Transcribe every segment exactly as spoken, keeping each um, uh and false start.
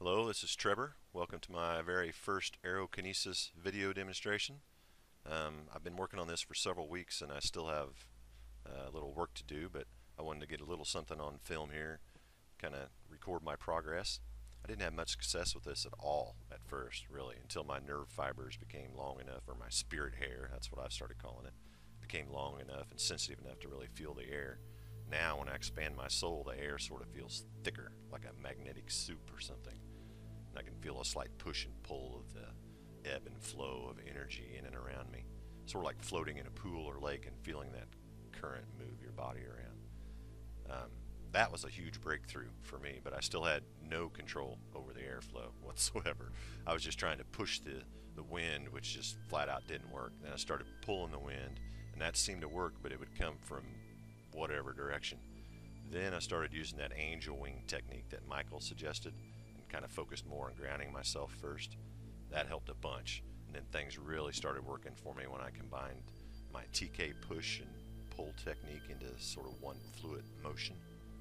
Hello, this is Trevor. Welcome to my very first Aerokinesis video demonstration. Um, I've been working on this for several weeks and I still have uh, a little work to do, but I wanted to get a little something on film here, kind of record my progress. I didn't have much success with this at all at first, really, until my nerve fibers became long enough, or my spirit hair, that's what I've started calling it, became long enough and sensitive enough to really feel the air. Now when I expand my soul, the air sort of feels thicker, like a magnetic soup or something. And I can feel a slight push and pull of the ebb and flow of energy in and around me. Sort of like floating in a pool or lake and feeling that current move your body around. Um, that was a huge breakthrough for me, but I still had no control over the airflow whatsoever. I was just trying to push the, the wind, which just flat out didn't work. Then I started pulling the wind, and that seemed to work, but it would come from whatever direction. Then I started using that angel wing technique that Michael suggested and kind of focused more on grounding myself first. That helped a bunch, and then things really started working for me when I combined my T K push and pull technique into sort of one fluid motion.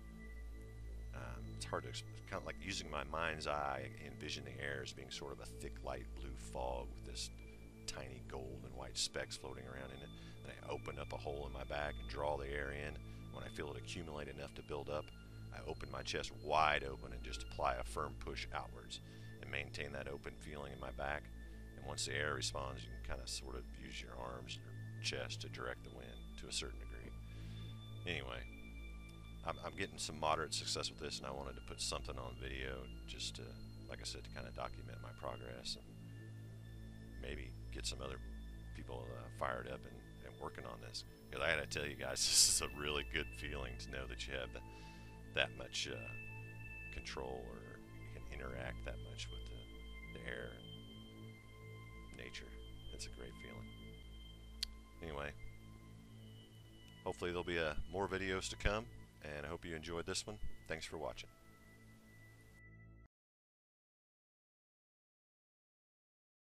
Um, it's hard to explain. Kind of like using my mind's eye, I envision the air as being sort of a thick light blue fog with this tiny gold and white specks floating around in it. Then I open up a hole in my back and draw the air in. When I feel it accumulate enough to build up, I open my chest wide open and just apply a firm push outwards and maintain that open feeling in my back. And once the air responds, you can kind of sort of use your arms and your chest to direct the wind to a certain degree. Anyway, I'm, I'm getting some moderate success with this, and I wanted to put something on video just to, like I said, to kind of document my progress and maybe get some other people uh, fired up and, and working on this. Because I gotta tell you guys, this is a really good feeling to know that you have the, that much uh, control, or you can interact that much with the, the air and nature. It's a great feeling. Anyway, hopefully there'll be uh, more videos to come, and I hope you enjoyed this one. Thanks for watching.